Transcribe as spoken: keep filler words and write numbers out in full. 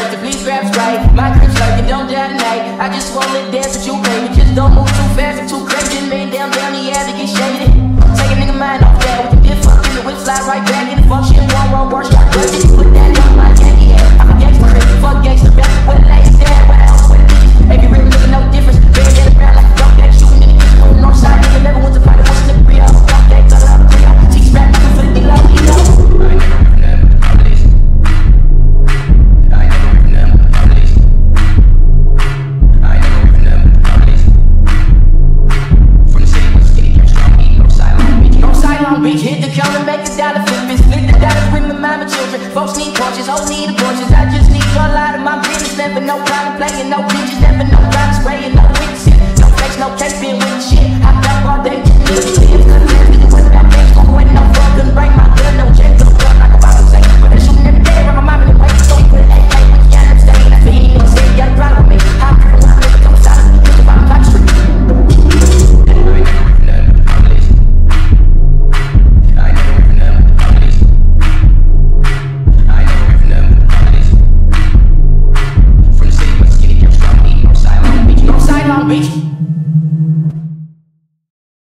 first, please grab straight. My crib's lurking, don't die tonight. I just won't let dance with you, baby. Just don't move too fast and too crazy. Man down, down the air to get shady. Take a nigga mind off that. With the dip fuck in the whip, slide right back in the function. One wrong worse, got budget. Put that on my Yankee ass. I'm a gangster, crazy, fuck gangster. Back where the ladies stand, where else, where the bitches. Every real nigga, no difference. Bang in the ground like a dog that shooting in the kitchen. On the north side, nigga never went to fight. What's in the Rio? Dog that, cut up, Rio. T-strap, looking for the D-Lo, D-Lo. Bitch, hit the counter, make a dollar flip it. Split the dollars with my mama children. Folks need porches, hoes need abortions.